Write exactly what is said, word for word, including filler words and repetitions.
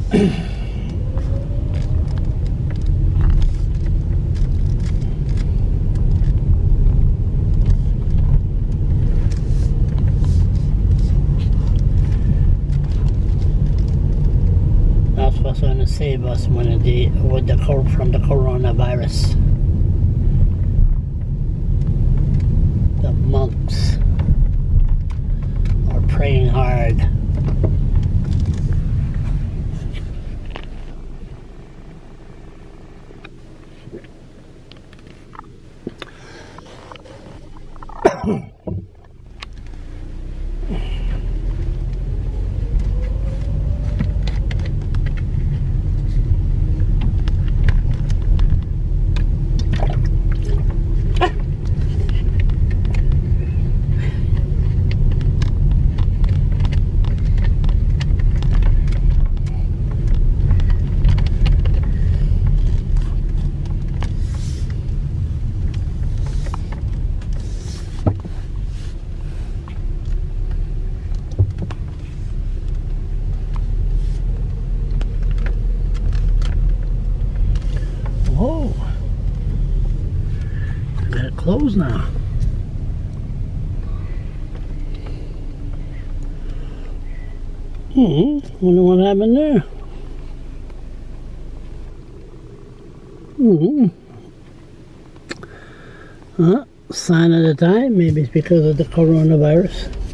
That's what's going to save us when the with the from the coronavirus. The monks are praying hard. Whoa, I got it closed now. Hmm, wonder what happened there. Hmm. Uh, sign of the time, maybe it's because of the coronavirus.